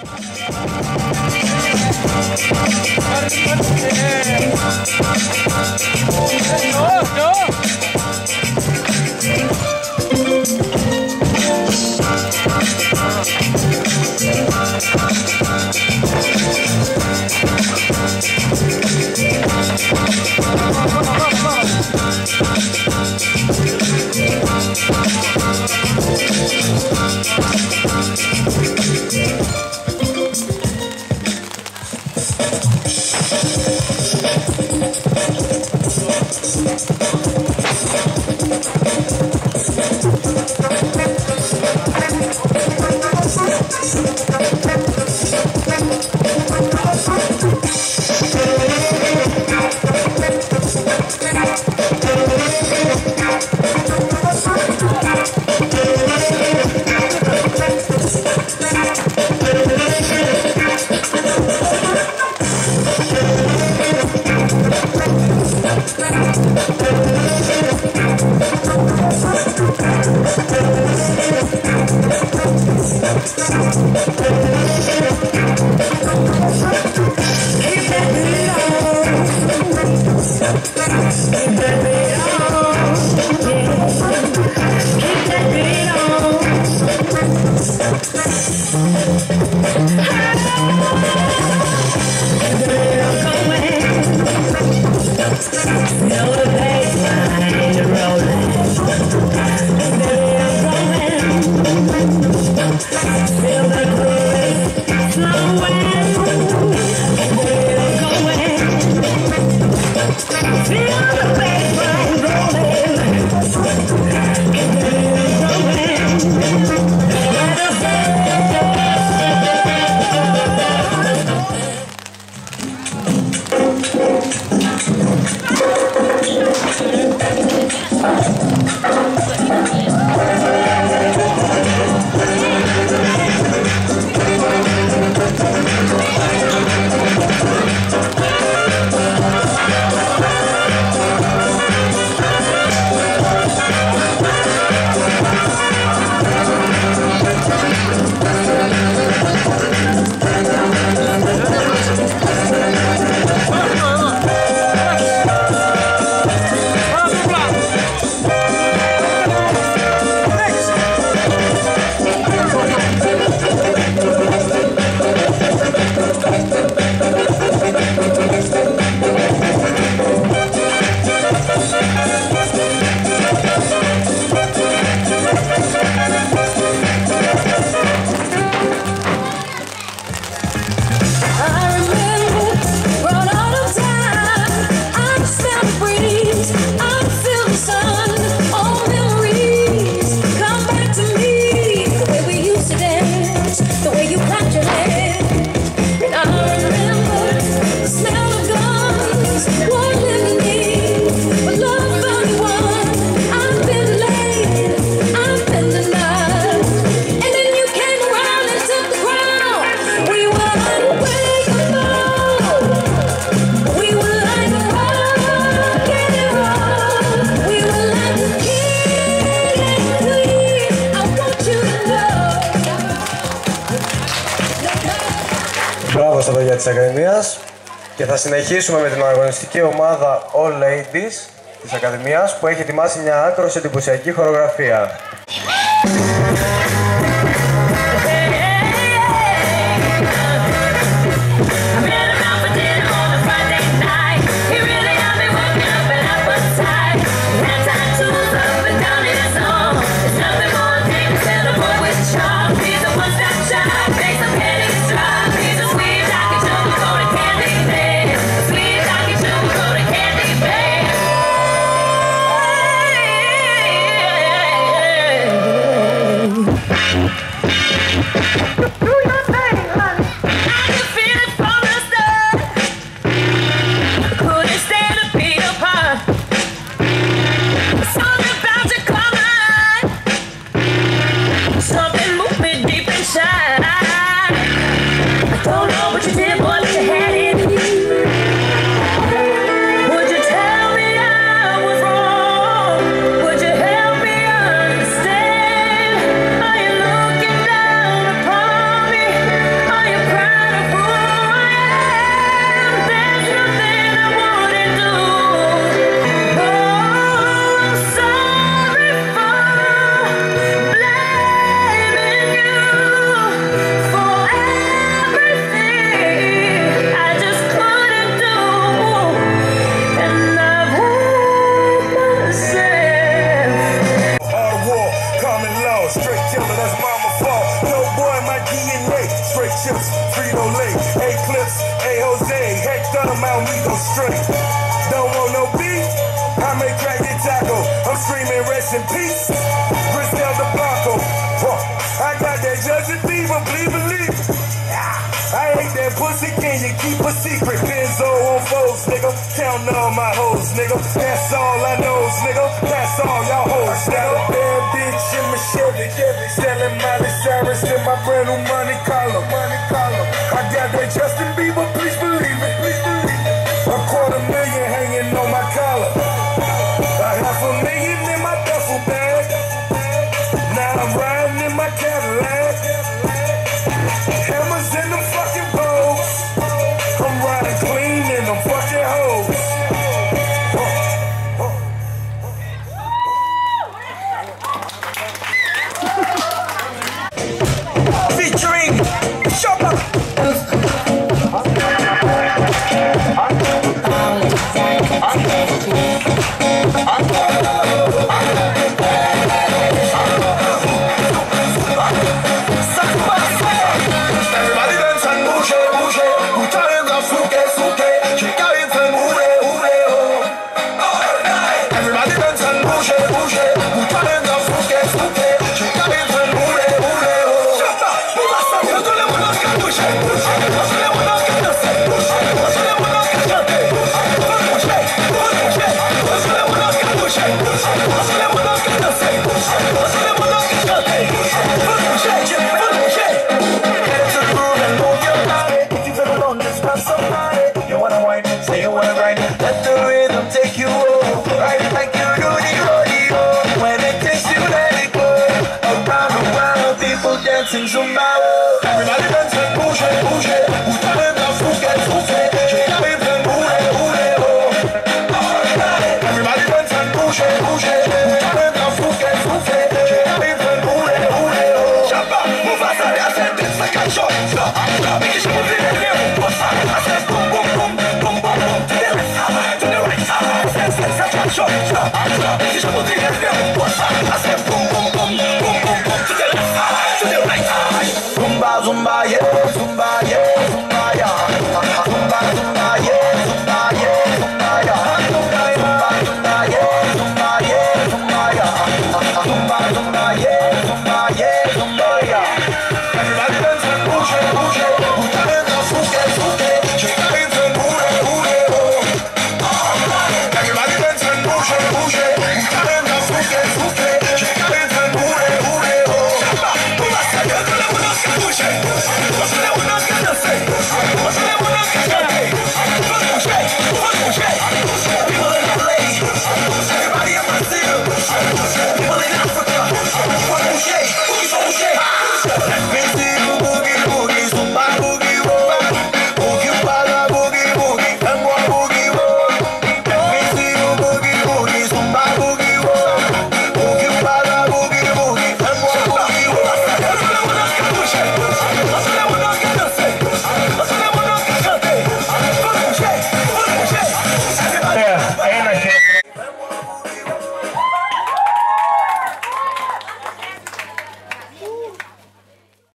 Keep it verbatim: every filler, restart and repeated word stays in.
Μπράβο στα παιδιά της Ακαδημίας και θα συνεχίσουμε με την αγωνιστική ομάδα All Ladies της Ακαδημίας που έχει ετοιμάσει μια άκρως εντυπωσιακή χορογραφία. Hey, chips, Frito-Lay, A-Clips, A-Jose, heck, done them out, me go straight. Don't want no beef, I may crack your taco. I'm screaming rest in peace, Griselda Blanco. Huh. I got that Justin Bieber, please believe it. I hate that pussy, can you keep a secret? Benzo on foes, nigga, counting all my hoes, nigga. That's all I know, nigga, that's all y'all hoes, nigga. Bad bitch in my Chevy, selling Miley Cyrus in my brand new money collar, money collar. I got that Justin Bieber, please believe it, please believe it. A quarter million hanging on my collar, a half a million in my duffel bag. Now I'm riding in my Cadillac, hammers in them fucking bows. I'm riding clean in them fucking hoes. Featuring Chopper. Everybody dance and bouge, bouge. Où t'as même la fouquet, fouquet. J'ai la même plein boule, boule, oh. Everybody dance and bouge, bouge. Où t'as même la fouquet, fouquet. J'ai la même plein boule, boule, oh. Chapa, move us out, I said this like a shot. Stop, stop, make it show me the real. What's up? I said boom, boom, boom, boom, boom, boom. To the right side, to the right side. I said this like a shot. Stop, stop, make it show me the real. What's up? I said boom, boom, boom, boom, boom, boom. To the left side, to the right side. Zumba, zumba, yeah, zumba, yeah, zumba, yeah. Zumba, zumba, yeah, zumba, yeah, zumba, yeah. Zumba, zumba, yeah, zumba, yeah, zumba, yeah. Zumba, zumba, yeah, zumba, yeah, zumba, yeah. Everybody dance and bouge, bouge. Où t'as même la fouquet, fouquet. J'ai la même plein boule, boule, oh. Everybody dance and bouge, bouge. Où t'as même la fouquet, fouquet. J'ai la même plein boule, boule, oh. Chapa, on va se faire de la bouche. What's the